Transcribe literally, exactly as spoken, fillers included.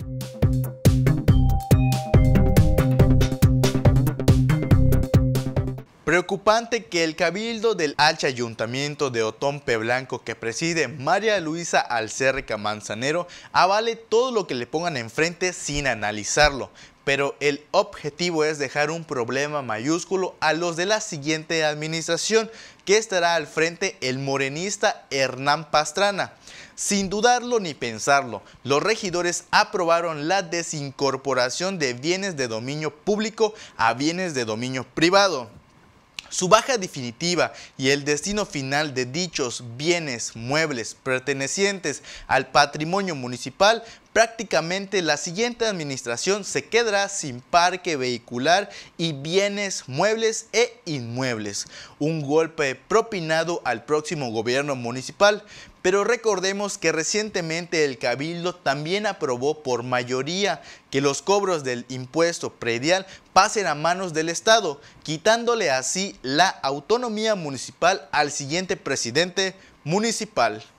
Preocupante que el cabildo del Ayuntamiento de Otompe Blanco que preside María Luisa Alcerrica Manzanero avale todo lo que le pongan enfrente sin analizarlo. Pero el objetivo es dejar un problema mayúsculo a los de la siguiente administración, que estará al frente el morenista Hernán Pastrana. Sin dudarlo ni pensarlo, los regidores aprobaron la desincorporación de bienes de dominio público a bienes de dominio privado. Su baja definitiva y el destino final de dichos bienes muebles pertenecientes al patrimonio municipal, prácticamente la siguiente administración se quedará sin parque vehicular y bienes muebles e inmuebles. Un golpe propinado al próximo gobierno municipal. Pero recordemos que recientemente el Cabildo también aprobó por mayoría que los cobros del impuesto predial pasen a manos del Estado, quitándole así la autonomía municipal al siguiente presidente municipal.